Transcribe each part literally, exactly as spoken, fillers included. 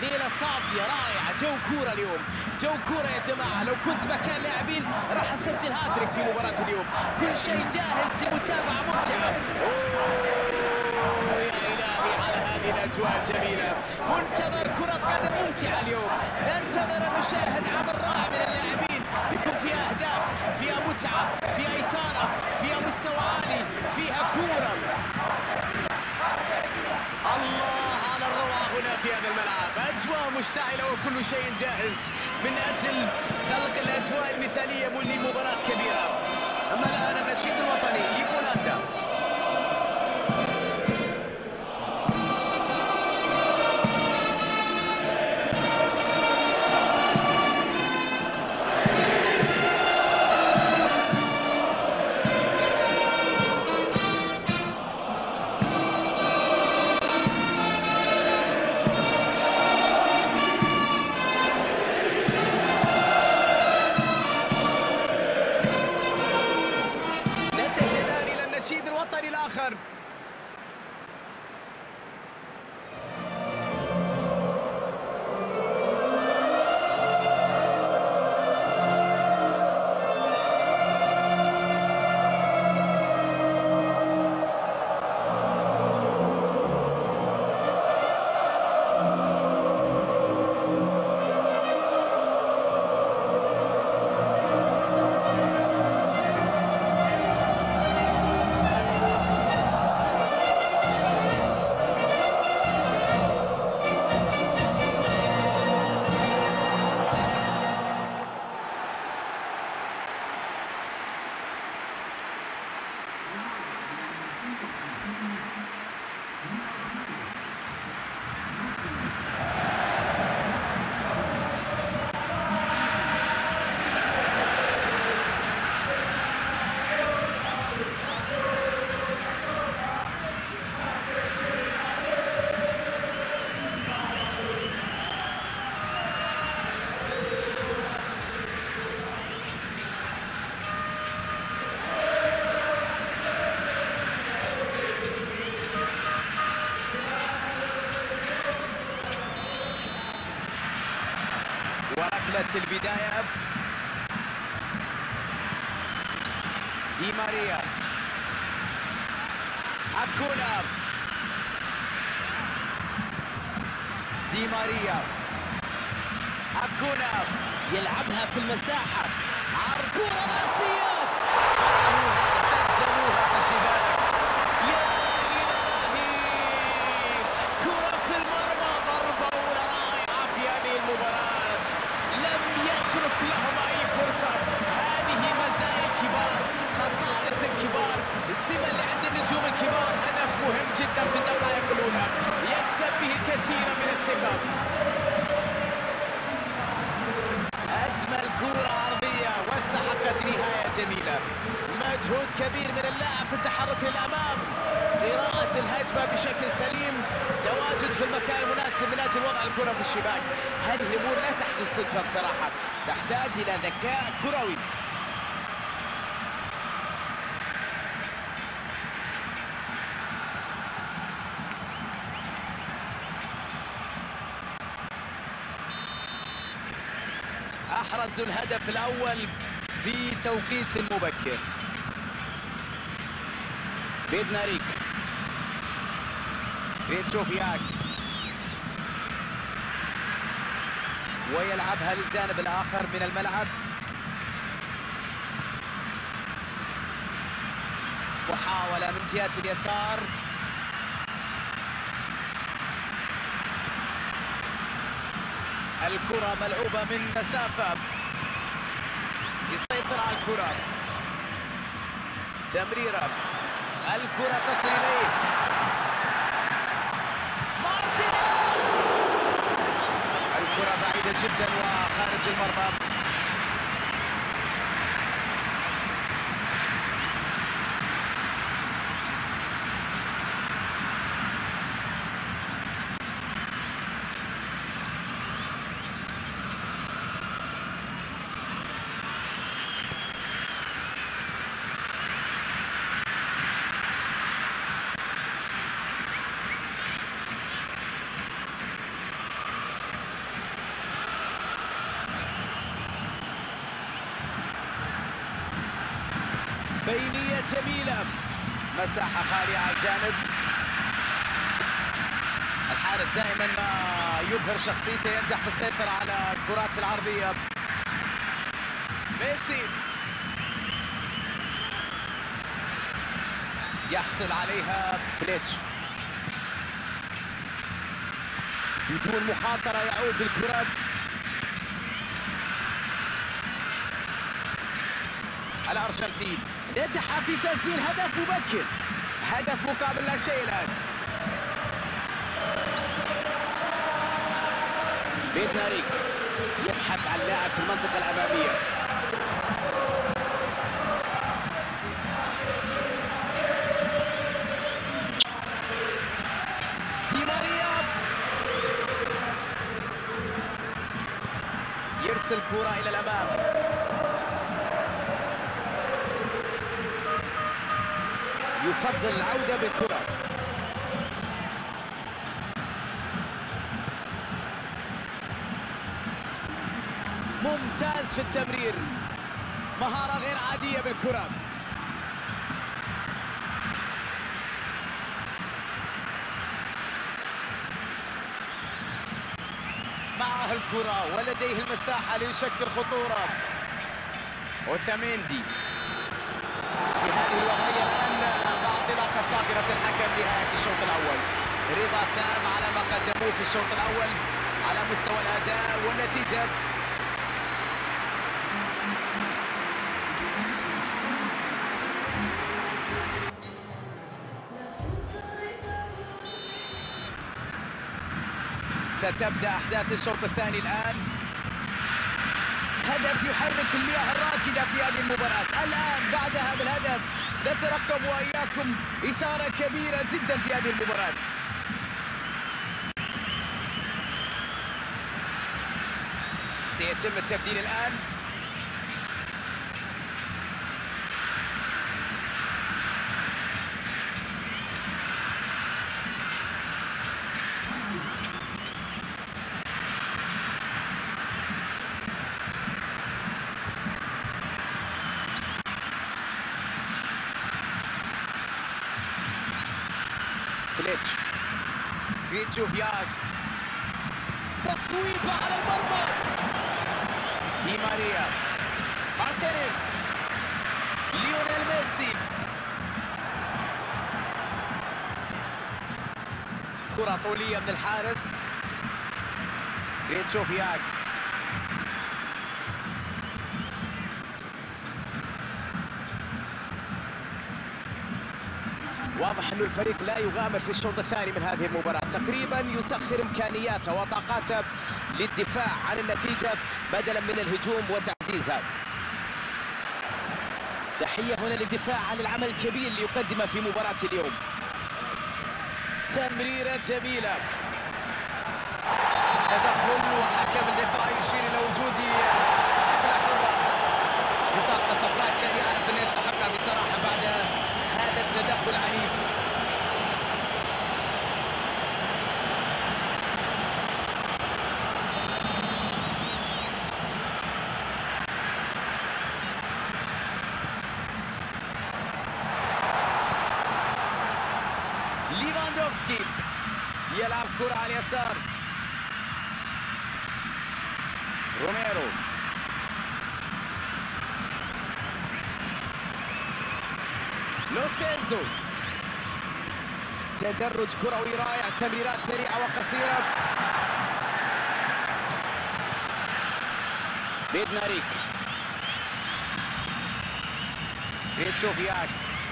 ليلة صافية رائعة، جو كورة اليوم، جو كورة يا جماعة. لو كنت مكان لاعبين راح أسجل هاتريك في مباراة اليوم. كل شيء جاهز لمتابعة ممتعة. أوه يا إلهي على هذه الأجواء الجميلة. منتظر كرة قدم ممتعة اليوم، ننتظر أن نشاهد عمل رائع من اللاعبين، يكون فيها أهداف، فيها متعة، فيها إثارة، فيها مستوى عالي، فيها كورة. الله على الروعة هنا في هذا الملعب، أجواء مشتعلة وكل شيء جاهز من أجل خلق الأجواء المثالية لمباراة كبيرة. أما الآن النشيد الوطني لبولندا. الوطني الآخر. وركلة البداية دي ماريا، أكونا، دي ماريا، أكونا يلعبها في المساحة، عرض كرة رأسية، سجلوها في الشباك. يا إلهي، كرة في المرمى، ضربة أولى رائعة في هذه المباراة، لم يترك لهم أي فرصة. هذه مزايا الكبار، خصائص الكبار، السمة اللي عند النجوم الكبار. هدف مهم جدا في الدقائق الأولى يكسب به الكثير من الثقة. أجمل كرة عرضية واستحقت نهاية جميلة. مجهود كبير من اللاعب في التحرك للأمام، قراءة الهجمة بشكل سليم، تواجد في المكان المناسب من أجل وضع الكرة في الشباك. هذه الأمور لا تحدث صدفة بصراحة، تحتاج إلى ذكاء كروي. أحرزوا الهدف الأول في توقيت مبكر. بيدناريك، كريتشوفياك، ويلعبها للجانب الآخر من الملعب. محاولة من جهة اليسار، الكرة ملعوبة من مسافة، يسيطر على الكرة، تمريرة، الكرة تصل إليه، مارتينيز، الكرة بعيدة جدا وخارج المرمى. بينية جميلة، مساحة خالية على الجانب. الحارس دائما ما يظهر شخصيته، ينجح في السيطرة على الكرات العرضية. ميسي يحصل عليها بليتش بدون مخاطرة، يعود بالكرة. الأرجنتين نجح في تسجيل هدف مبكر، هدف مقابل لا شيء الآن. بيدناريك يبحث عن لاعب في المنطقة الأمامية. دي ماريا يرسل كرة إلى الأمام. يفضل العودة بالكرة. ممتاز في التمرير، مهارة غير عادية بالكرة. معه الكرة ولديه المساحة ليشكل خطورة. اوتاميندي بهذه الوضعية الآن مع انطلاقة صافرة الحكم نهاية الشوط الأول. رضا تام على ما قدموه في الشوط الأول على مستوى الأداء والنتيجة. ستبدأ أحداث الشوط الثاني الآن. هدف يحرك المياه الراكدة في هذه المباراة. الآن بعد هذا الهدف نترقب وإياكم إثارة كبيرة جدا في هذه المباراة. سيتم التبديل الآن. كليتش كريتشوفياك، تصويبة على المرمى. دي ماريا، مارتينيز، ليونيل ميسي. كرة طولية من الحارس كريتشوفياك. واضح أن الفريق لا يغامر في الشوط الثاني من هذه المباراة، تقريبا يسخر إمكانياته وطاقاته للدفاع عن النتيجة بدلا من الهجوم وتعزيزها. تحية هنا للدفاع عن العمل الكبير اللي يقدمه في مباراة اليوم. تمريرة جميلة، تدخل وحكم اللقاء يشير إلى وجود ركلة حرة. بطاقة صفراء كان يعرف أن يستحقها بصراحة بعد هذا التدخل العنيف. ليفاندوفسكي يلعب كرة على اليسار. روميرو، لو سيلزو، تدرج كروي رائع، تمريرات سريعة وقصيرة. بيدناريك، كريتشوفياك،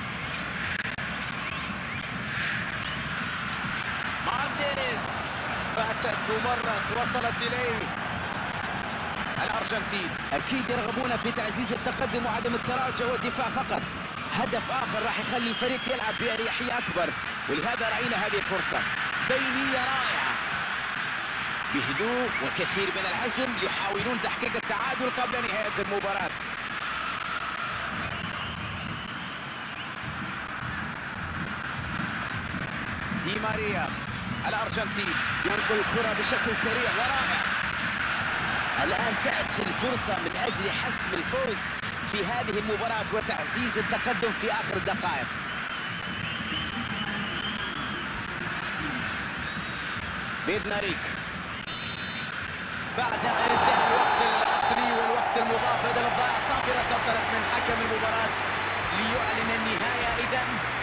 مارتينيز، فاتت ومرت وصلت إليه. الأرجنتين أكيد يرغبون في تعزيز التقدم وعدم التراجع والدفاع فقط. هدف آخر راح يخلي الفريق يلعب بأريحية أكبر، ولهذا رأينا هذه الفرصة. بينية رائعة بهدوء وكثير من العزم، يحاولون تحقيق التعادل قبل نهاية المباراة. دي ماريا، الأرجنتين ينقل الكرة بشكل سريع ورائع. الآن تأتي الفرصة من أجل حسم الفوز في هذه المباراة وتعزيز التقدم في آخر الدقائق. بيدناريك بعد أن انتهى الوقت الأصلي والوقت المضاف بدل الضائع صافرة تنطلق من حكم المباراة ليعلن النهاية إذن